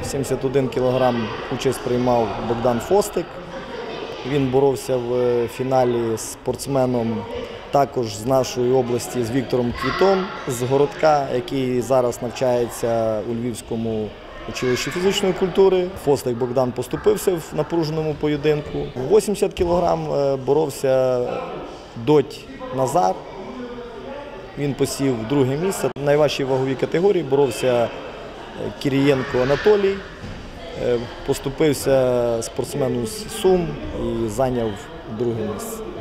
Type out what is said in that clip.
71 кг участь приймав Богдан Фостик. Він боровся в фіналі з спортсменом також з нашої області, з Віктором Квітом з Городка, який зараз навчається у Львівському училищі фізичної культури. Фостик Богдан поступився в напруженому поєдинку. 80 кг боровся Доть Назар. Він посів друге місце. В найважчій ваговій категорії боровся Кирієнко Анатолій. Поступився спортсмену з Сум і зайняв друге місце.